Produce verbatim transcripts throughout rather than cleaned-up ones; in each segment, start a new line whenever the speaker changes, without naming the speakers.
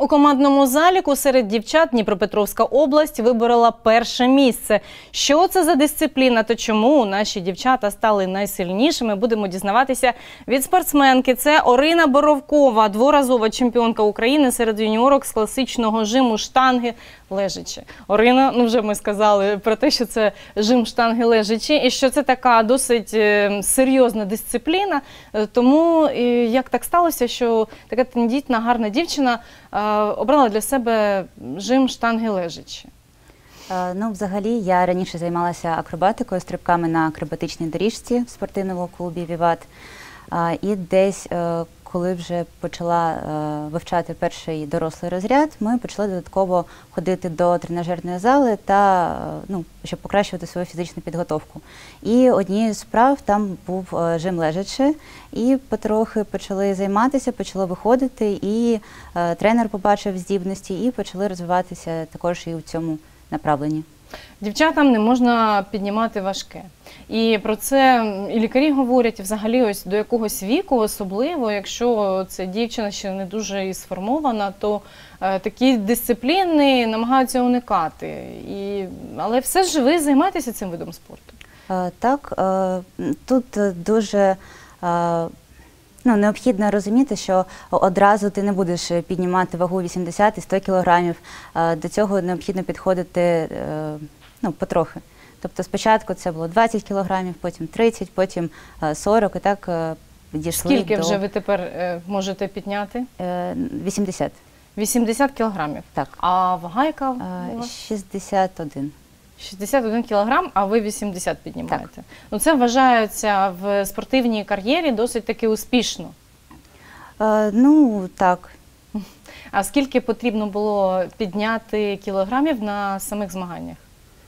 У командному заліку серед дівчат Дніпропетровська область виборола перше місце. Що це за дисципліна та чому наші дівчата стали найсильнішими, будемо дізнаватися від спортсменки. Це Орина Боровкова, дворазова чемпіонка України серед юніорок з класичного жиму штанги лежачі. Орина, ну вже ми сказали про те, що це жим штанги лежачі і що це така досить серйозна дисципліна. Тому як так сталося, що така тендітна, гарна дівчина обрала для себе жим штанги лежачі?
Ну, взагалі, я раніше займалася акробатикою, стрибками на акробатичній доріжці в спортивному клубі «Віват». І десь, коли вже почала вивчати перший дорослий розряд, ми почали додатково ходити до тренажерної зали, та, ну, щоб покращувати свою фізичну підготовку. І однією з справ там був жим лежачи, і потрохи почали займатися, почало виходити, і тренер побачив здібності, і почали розвиватися також і у цьому направленні.
Дівчатам не можна піднімати важке. І про це і лікарі говорять, і взагалі ось до якогось віку, особливо, якщо це дівчина ще не дуже і сформована, то е, такі дисципліни намагаються уникати. І, але все ж ви займаєтеся цим видом спорту?
Е, так, е, тут дуже... Е, Ну, необхідно розуміти, що одразу ти не будеш піднімати вагу вісімдесят і сто кілограмів. До цього необхідно підходити, ну, потрохи. Тобто спочатку це було двадцять кілограмів, потім тридцять, потім сорок, і так дійшли до...
Скільки вже ви тепер можете підняти?
вісімдесят.
вісімдесят кілограмів?
Так.
А вага яка?
шістдесят один.
шістдесят один кілограм, а ви вісімдесят піднімаєте.
Так.
Ну, це вважається в спортивній кар'єрі досить таки успішно.
Е, ну, так.
А скільки потрібно було підняти кілограмів на самих змаганнях?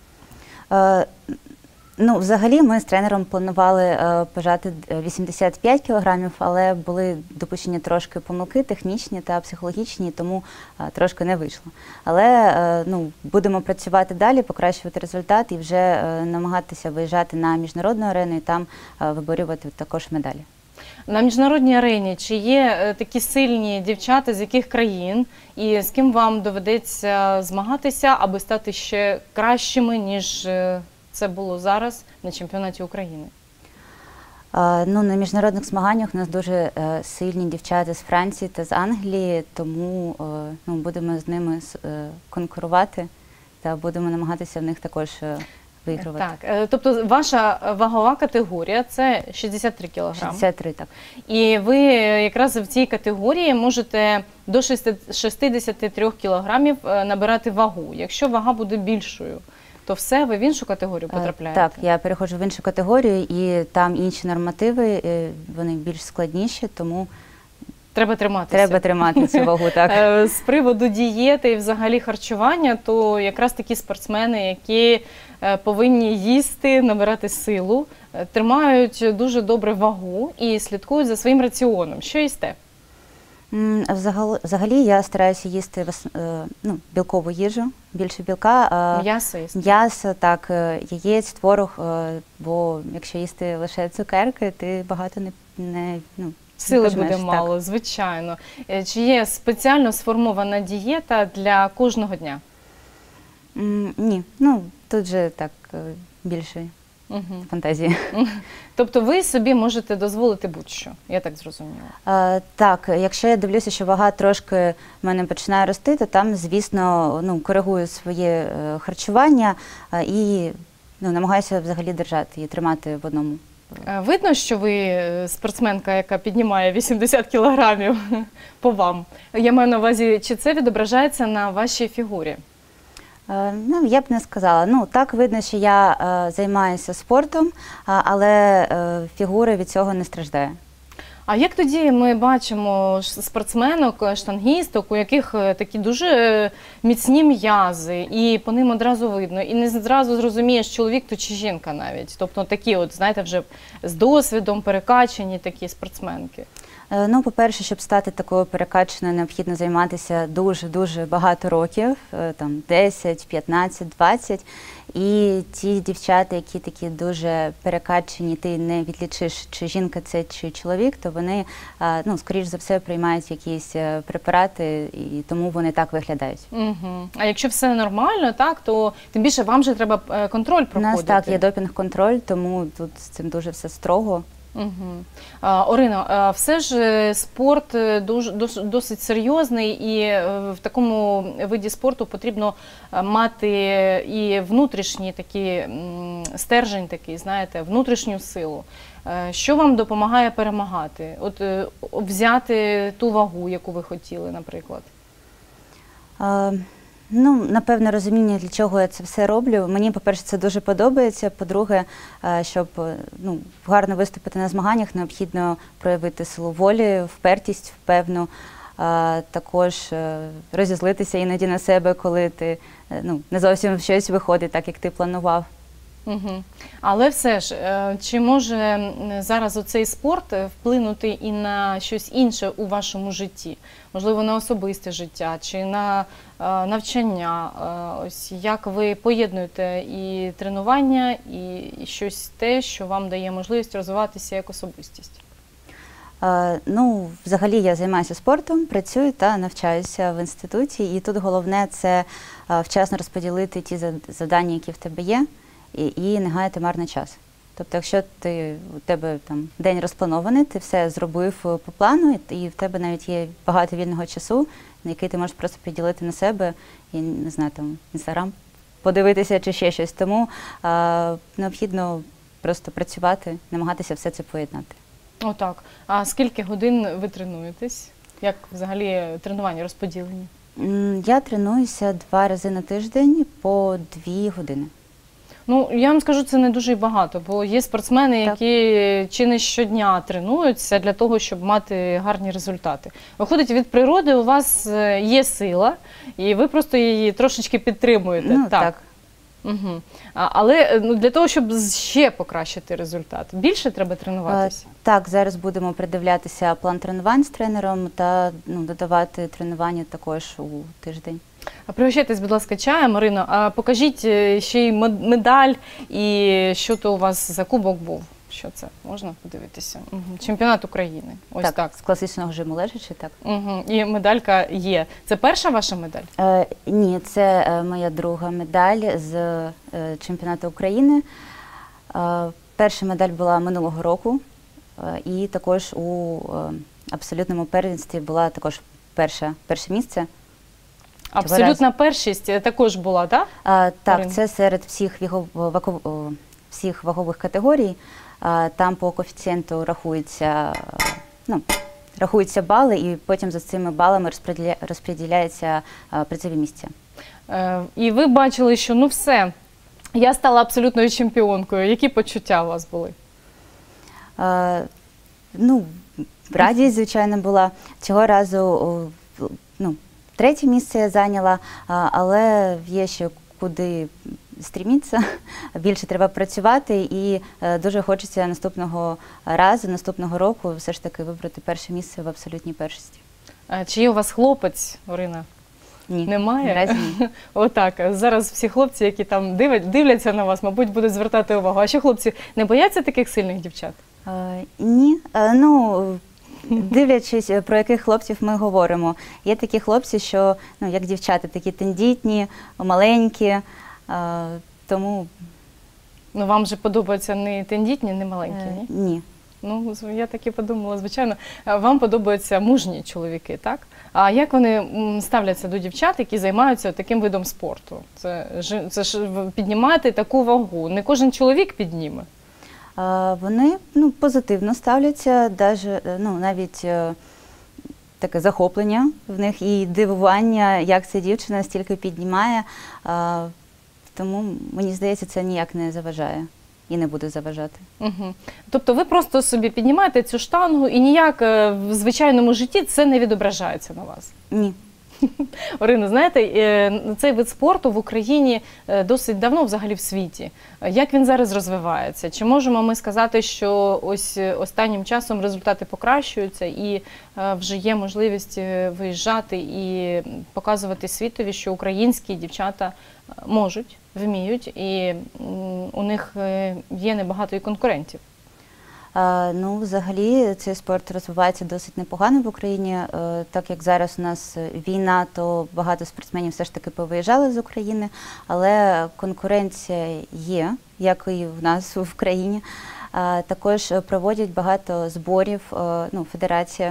Е, ну, взагалі ми з тренером планували е, пожати вісімдесят п'ять кілограмів, але були допущені трошки помилки технічні та психологічні, тому е, трошки не вийшло. Але е, ну, будемо працювати далі, покращувати результат і вже е, намагатися виїжджати на міжнародну арену і там е, виборювати також медалі.
На міжнародній арені чи є такі сильні дівчата, з яких країн, і з ким вам доведеться змагатися, аби стати ще кращими, ніж це було зараз на чемпіонаті України?
А, ну, на міжнародних змаганнях у нас дуже е, сильні дівчата з Франції та з Англії, тому е, ну, будемо з ними е, конкурувати та будемо намагатися в них також е, вигравати.
Так, тобто ваша вагова категорія – це шістдесят три кілограми.
шістдесят три, так.
І ви якраз в цій категорії можете до шістдесят три кілограмів набирати вагу. Якщо вага буде більшою, то все, ви в іншу категорію потрапляєте?
Так, я переходжу в іншу категорію, і там інші нормативи, вони більш складніші, тому
треба триматися.
Треба тримати цю вагу, так.
З приводу дієти і взагалі харчування, то якраз такі спортсмени, які повинні їсти, набирати силу, тримають дуже добре вагу і слідкують за своїм раціоном. Що їсте?
Взагалі я стараюся їсти ну, білкову їжу, більше білка.
М'ясо їсти?
М'ясо, так, яєць, творог, бо якщо їсти лише цукерки, ти багато не, не ну,
сили буде мало, так. Звичайно. Чи є спеціально сформована дієта для кожного дня?
Mm, ні, ну тут же так більше угу. фантазії.
Тобто ви собі можете дозволити будь-що, я так зрозуміла?
А, так, якщо я дивлюся, що вага трошки в мене починає рости, то там, звісно, ну, коригую своє харчування і ну, намагаюся взагалі держати і тримати в одному.
Видно, що ви спортсменка, яка піднімає вісімдесят кілограмів по вам. Я маю на увазі, чи це відображається на вашій фігурі?
Ну, я б не сказала. Ну, так видно, що я е, займаюся спортом, але е, фігура від цього не страждає.
А як тоді ми бачимо спортсменок, штангісток, у яких такі дуже міцні м'язи, і по ним одразу видно, і не зразу зрозумієш, чоловік то чи жінка навіть. Тобто такі от, знаєте, вже з досвідом перекачані такі спортсменки.
Е, Ну, по-перше, щоб стати такою перекачаною, необхідно займатися дуже-дуже багато років, е, там десять, п'ятнадцять, двадцять. І ті дівчата, які такі дуже перекачані, ти не відлічиш, чи жінка це, чи чоловік, то вони, е, ну, скоріш за все, приймають якісь е, препарати, і тому вони так виглядають.
Угу. А якщо все нормально, так, то тим більше вам же треба е, контроль
У
проходити.
нас так є допінг-контроль, тому тут з цим дуже все строго.
Угу. А, Орино, а все ж е, спорт е, дуже, дос- досить серйозний, і е, в такому виді спорту потрібно е, мати і внутрішній такий м, стержень, такий, знаєте, внутрішню силу. Е, Що вам допомагає перемагати? От е, взяти ту вагу, яку ви хотіли, наприклад.
Е, Ну, напевно, розуміння, для чого я це все роблю. Мені, по-перше, це дуже подобається. По-друге, е, щоб е, ну, гарно виступити на змаганнях, необхідно проявити силу волі, впертість, певну. Е, Також е, розізлитися іноді на себе, коли ти е, ну, не зовсім щось виходить так, як ти планував.
Угу. Але все ж, е, чи може м, зараз оцей спорт е, вплинути і на щось інше у вашому житті? Можливо, на особисте життя чи на е, навчання? Е, Ось як ви поєднуєте і тренування, і і щось те, що вам дає можливість розвиватися як особистість?
Е, Ну, взагалі я займаюся спортом, працюю та навчаюся в інституті. І тут головне – це е, вчасно розподілити ті зад- завдання, які в тебе є, і, і не гаяти марно час. Тобто, якщо ти, у тебе там день розпланований, ти все зробив е, по плану, і, і в тебе навіть є багато вільного часу, на який ти можеш просто приділити на себе і, не знаю, там, Інстаграм подивитися чи ще щось. Тому е, необхідно просто працювати, намагатися все це поєднати.
Отак. А скільки годин ви тренуєтесь? Як взагалі тренування розподілені?
М, Я тренуюся два рази на тиждень по дві години.
Ну, я вам скажу, це не дуже й багато, бо є спортсмени,
Так.
які чи не щодня тренуються для того, щоб мати гарні результати. Виходить, від природи у вас е, є сила, і ви просто її трошечки підтримуєте.
Ну, так.
Угу. А, але е, ну, для того, щоб з- ще покращити результат, більше треба тренуватися?
Е, Так, зараз будемо придивлятися план тренувань з тренером та ну, додавати тренування також у тиждень.
А пригощайтесь, будь ласка, чаєм, Марино. А покажіть е, ще й мед- медаль, і що то у вас за кубок був. Що це? Можна подивитися? Угу. Чемпіонат України. Ось так.
так, з класичного жиму лежачи, так.
Угу. І медалька є. Це перша ваша медаль?
Е, ні, це е, моя друга медаль з е, чемпіонату України. Е, перша медаль була минулого року, е, і також у е, абсолютному первенстві була також перша, перше місце.
Абсолютна першість е, також була, так?
А, так,
Марин.
це серед всіх, віго- вако- о, всіх вагових категорій. А, там по коефіцієнту рахується, ну, рахуються бали, і потім за цими балами розподіля- розподіляється а, призові місця.
Е, і ви бачили, що ну все, я стала абсолютною чемпіонкою. Які почуття у вас були?
А, ну, радість, звичайно, була. Цього разу о, в- ну, третє місце я зайняла, а, але є ще куди стрімітися, більше треба працювати, і е, дуже хочеться наступного разу, наступного року все ж таки вибрати перше місце в абсолютній першості.
Е, Чи є у вас хлопець, Орина?
Ні,
Немає?
наразі ні.
Отак. Зараз всі хлопці, які там дивлять, дивляться на вас, мабуть, будуть звертати увагу. А що хлопці не бояться таких сильних дівчат?
Е, ні, е, ну, дивлячись, е, про яких хлопців ми говоримо. Є такі хлопці, що, ну, як дівчата, такі тендітні, маленькі, е, тому
Ну, вам же подобаються не тендітні, не маленькі,
е,
ні?
ні.
Ну, з- я так і подумала, звичайно. Е, Вам подобаються мужні чоловіки, так? А як вони м, ставляться до дівчат, які займаються таким видом спорту? Це, ж- це ж в- піднімати таку вагу. Не кожен чоловік підніме.
А, Вони ну, позитивно ставляться, даже, е, ну, навіть е, таке захоплення в них і дивування, як ця дівчина стільки піднімає. А, Тому, мені здається, це ніяк не заважає і не буде заважати.
Угу. Тобто ви просто собі піднімаєте цю штангу і ніяк е, в звичайному житті це не відображається на вас?
Ні.
Орино, знаєте, е, цей вид спорту в Україні е, досить давно взагалі в світі. Е, Як він зараз розвивається? Чи можемо ми сказати, що ось е, останнім часом результати покращуються і е, вже є можливість е, виїжджати і показувати світові, що українські дівчата е, можуть, вміють, і м, у них е, є небагато і конкурентів?
А, Ну, взагалі, цей спорт розвивається досить непогано в Україні. Е, Так як зараз у нас війна, то багато спортсменів все ж таки повиїжджали з України, але конкуренція є, як і в нас в країні. А, Також проводять багато зборів, е, ну, федерація,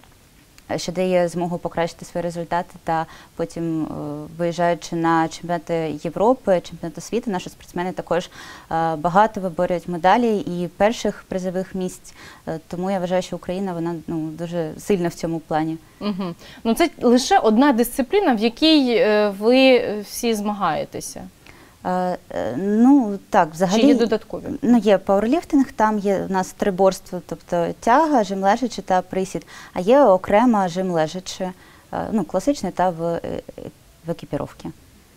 що дає змогу покращити свої результати, та потім, е, виїжджаючи на чемпіонати Європи, чемпіонати світу, наші спортсмени також е, багато виборюють медалі і перших призових місць. Е, Тому я вважаю, що Україна, вона, ну, дуже сильна в цьому плані.
Угу. Ну, це лише одна дисципліна, в якій е, ви всі змагаєтеся.
Е, е, Ну, так, взагалі.
Чи є додаткові?
Ну, є пауерліфтинг, там є у нас триборство, тобто тяга, жим лежачи та присід, а є окрема жим лежачи, е, ну, класичний та в, е, в екіпіровці.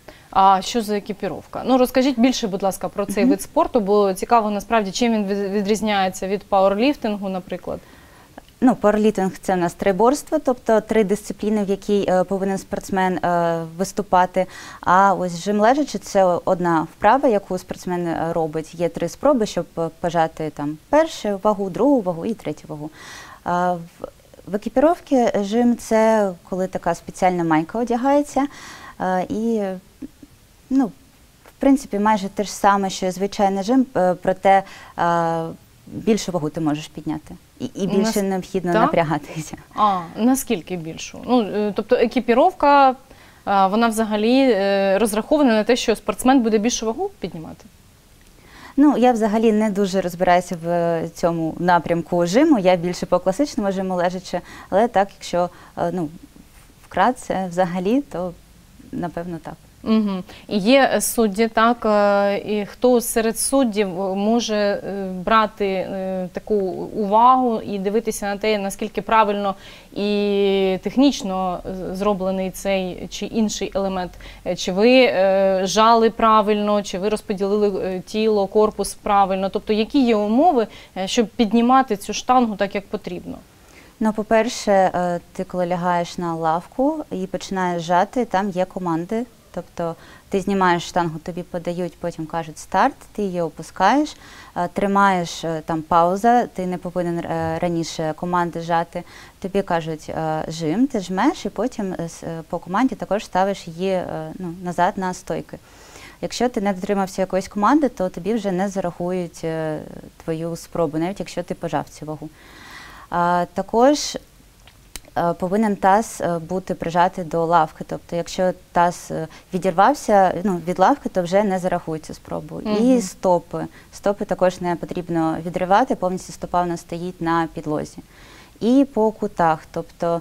А що за екіпіровка? Ну, розкажіть більше, будь ласка, про цей
Мгм.
вид спорту, бо цікаво насправді, чим він від- відрізняється від пауерліфтингу, наприклад.
Ну, пауерліфтинг – це у нас триборство, тобто три дисципліни, в якій е, повинен спортсмен е, виступати. А ось жим лежачи – це одна вправа, яку спортсмен е, робить. Є три спроби, щоб е, пожати там першу вагу, другу вагу і третю вагу. А в, в екіпіровці жим – це коли така спеціальна майка одягається. Е, і, ну, в принципі, майже те ж саме, що і звичайний жим, е, проте е, більшу вагу ти можеш підняти. І, і більше
Нас-
необхідно
так?
напрягатися.
А, наскільки більшу? Ну, е, тобто екіпіровка, е, вона взагалі е, розрахована на те, що спортсмен буде більшу вагу піднімати?
Ну, я взагалі не дуже розбираюся в цьому напрямку жиму, я більше по класичному жиму лежачи, але так, якщо, е, ну, вкратце взагалі, то напевно так.
Угу. І є судді, так, е, і хто серед суддів може е, брати е, таку увагу і дивитися на те, наскільки правильно і технічно е, зроблений цей чи інший елемент? Е, Чи ви е, жали правильно, чи ви розподілили е, тіло, корпус правильно? Тобто, які є умови, е, щоб піднімати цю штангу так, як потрібно?
Ну, по-перше, е, ти коли лягаєш на лавку і починаєш жати, там є команди. Тобто ти знімаєш штангу, тобі подають, потім кажуть старт, ти її опускаєш, е, тримаєш, е, там пауза, ти не повинен е, раніше команди жати, тобі кажуть е, жим, ти жмеш і потім е, с- е, по команді також ставиш її е, ну, назад на стойки. Якщо ти не дотримався якоїсь команди, то тобі вже не зарахують е, твою спробу, навіть якщо ти пожав цю вагу. А, також е, повинен таз е, бути прижатий до лавки. Тобто, якщо таз е, відірвався, ну, від лавки, то вже не зарахується спробу.
Мгм.
І стопи. Стопи також не потрібно відривати, повністю стопа у нас стоїть на підлозі. І по кутах. Тобто,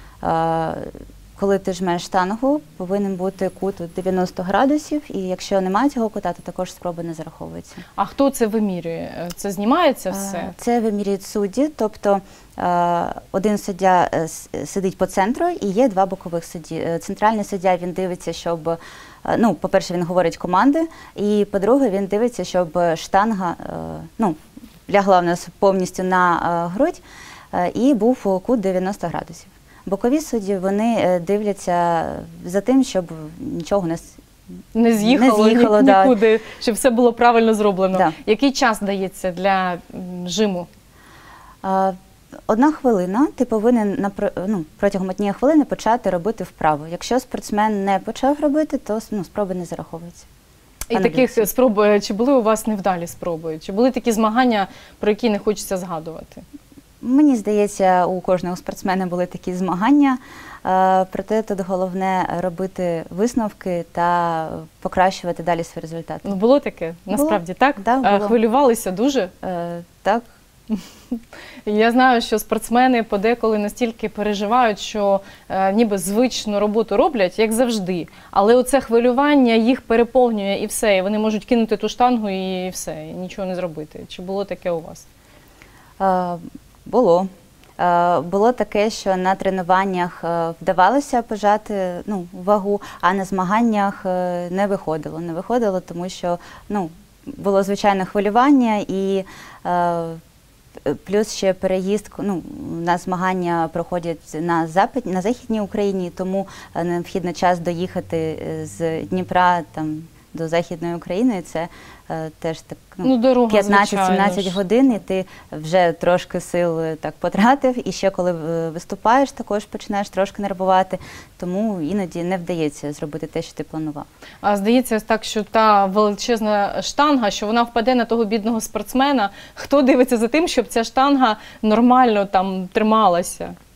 е, коли ти жмеш штангу, повинен бути кут у дев'яносто градусів, і якщо немає цього кута, то також спроба не зараховується.
А хто це вимірює? Е, Це знімається все?
Е, Це вимірюють судді, тобто е, один суддя е, с- сидить по центру і є два бокових судді. Е, Центральний суддя, він дивиться, щоб, е, ну, по-перше, він говорить команди, і по-друге, він дивиться, щоб штанга, е, ну, лягла в нас повністю на е, грудь е, і був кут дев'яносто градусів. Бокові судді, вони е, дивляться за тим, щоб нічого не с-
Не з'їхало,
Не з'їхало,
ні-
да.
нікуди, щоб все було правильно зроблено.
Да.
Який час дається для м, жиму?
А, Одна хвилина, ти повинен напр- ну, протягом однієї хвилини почати робити вправу. Якщо спортсмен не почав робити, то, ну, спроби не зараховуються.
І
Пане
таких
Олексій.
спроб, е, чи були у вас невдалі спроби? Чи були такі змагання, про які не хочеться згадувати?
Мені здається, у кожного спортсмена були такі змагання, е, проте тут головне робити висновки та покращувати далі свої результати.
Ну, було таке, насправді, так?
Да,
Е,
було.
Хвилювалися дуже?
Е, Так,
Я знаю, що спортсмени подеколи настільки переживають, що е, ніби звичну роботу роблять, як завжди. Але оце хвилювання їх переповнює і все. І вони можуть кинути ту штангу і все, і нічого не зробити. Чи було таке у вас?
е, було. Е, Було таке, що на тренуваннях е, вдавалося пожати ну, вагу, а на змаганнях е, не виходило. Не виходило, тому що ну, було звичайне хвилювання і е, плюс ще переїзд, ну, у нас змагання проходять на, запад, на Західній Україні, тому е, необхідно час доїхати з Дніпра там, до Західної України. Це е, теж так
Ну, дорога,
п'ятнадцять-сімнадцять
звичайно
годин, і ти вже трошки сил е, так потратив. І ще коли е, виступаєш, також починаєш трошки нервувати, тому іноді не вдається зробити те, що ти планував.
А здається ось так, що та величезна штанга, що вона впаде на того бідного спортсмена. Хто дивиться за тим, щоб ця штанга нормально там трималася?
Е,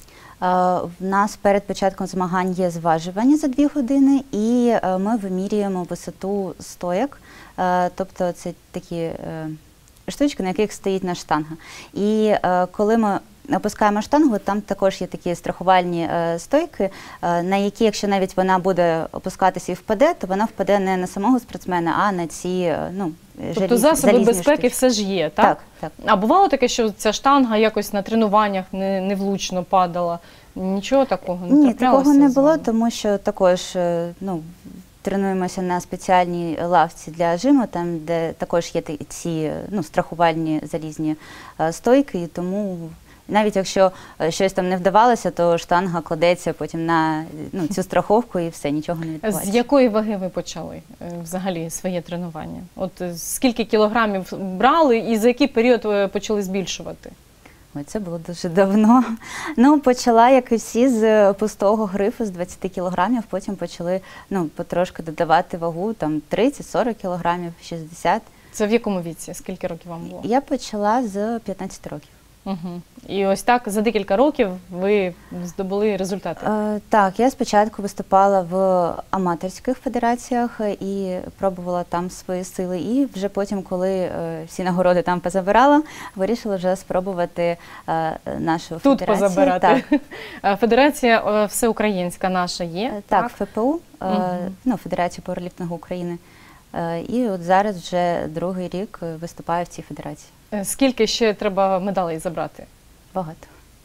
В нас перед початком змагань є зважування за дві години, і е, ми вимірюємо висоту стояк, е, тобто це такі е, штучки, на яких стоїть наша штанга. І е, коли ми опускаємо штангу, там також є такі страхувальні е, стойки, е, на які, якщо навіть вона буде опускатися і впаде, то вона впаде не на самого спортсмена, а на ці е, ну,
Тобто
залізні,
засоби
залізні
безпеки
штучки.
все ж є, так?
Так, так.
А бувало таке, що ця штанга якось на тренуваннях не, невлучно падала? Нічого такого не
Ні,
траплялося
такого не
з
було,
вами?
тому що також е, ну, тренуємося на спеціальній лавці для жиму, там, де також є ті- ці ну, страхувальні залізні е, стойки, і тому навіть якщо е, щось там не вдавалося, то штанга кладеться потім на ну, цю страховку і все, нічого не
З
відбувається.
якої ваги ви почали е, взагалі своє тренування? От е, скільки кілограмів брали і за який період ви почали збільшувати?
Ой, це було дуже давно. Ну, почала, як і всі, з пустого грифу, з двадцяти кілограмів, потім почали ну, потрошки додавати вагу, там тридцять-сорок кілограмів, шістдесят.
Це в якому віці? Скільки років вам було?
Я почала з п'ятнадцяти років.
Угу. І ось так за декілька років ви здобули результати?
Е, так, я спочатку виступала в аматорських федераціях і пробувала там свої сили. І вже потім, коли е, всі нагороди там позабирала, вирішила вже спробувати е, нашу
Тут
федерацію.
позабирати.
Так,
Федерація е, всеукраїнська наша є?
Е, так, ФПУ, е,
Мгм.
ну, Федерація пауерліфтингу України. Е, і от зараз вже другий рік е, виступаю в цій федерації.
Е, Скільки ще треба медалей забрати?
Багато.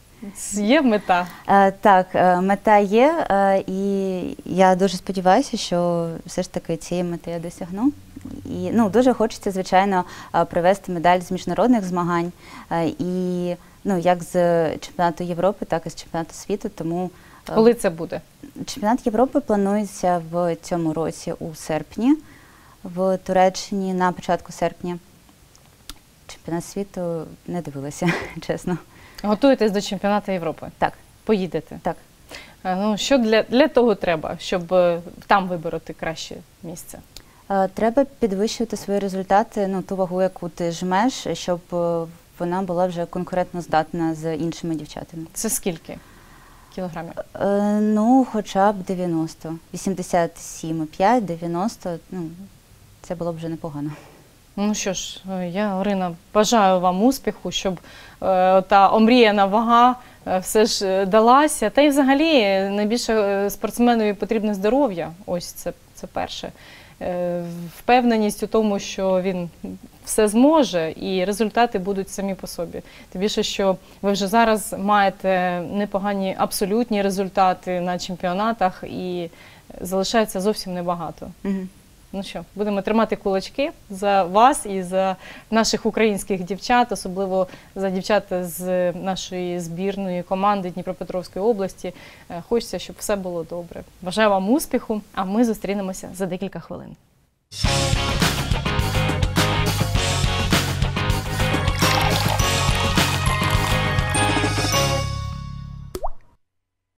Є мета?
Е, Так, е, мета є, е, і я дуже сподіваюся, що все ж таки цієї мети я досягну. І ну, дуже хочеться, звичайно, е, привезти медаль з міжнародних змагань, е, і ну, як з чемпіонату Європи, так і з чемпіонату світу. Тому е,
Коли це буде?
чемпіонат Європи планується в цьому році у серпні, в Туреччині на початку серпня. Чемпіонат світу не дивилася, чесно.
Готуєтесь до чемпіонату Європи?
Так,
Поїдете?
так.
Е, Ну, що для, для того треба, щоб е, там вибороти краще місце?
Е, Треба підвищувати свої результати, ну, ту вагу, яку ти жмеш, щоб е, вона була вже конкурентно здатна з іншими дівчатами.
Це скільки кілограмів?
Е, Ну, хоча б дев'яносто. вісімдесят сім і п'ять, дев'яносто, ну, це було б вже непогано.
Ну що ж, е, я, Орина, бажаю вам успіху, щоб е, та омріяна вага е, все ж е, далася. Та й взагалі е, найбільше е, спортсменові потрібне здоров'я. Ось це, це перше. Е, Впевненість у тому, що він все зможе і результати будуть самі по собі. Тим більше, що ви вже зараз маєте непогані абсолютні результати на чемпіонатах і залишається зовсім небагато.
Угу.
Ну що, будемо тримати кулачки за вас і за наших українських дівчат, особливо за дівчат з нашої збірної команди Дніпропетровської області. Е, Хочеться, щоб все було добре. Бажаю вам успіху, а ми зустрінемося за декілька хвилин.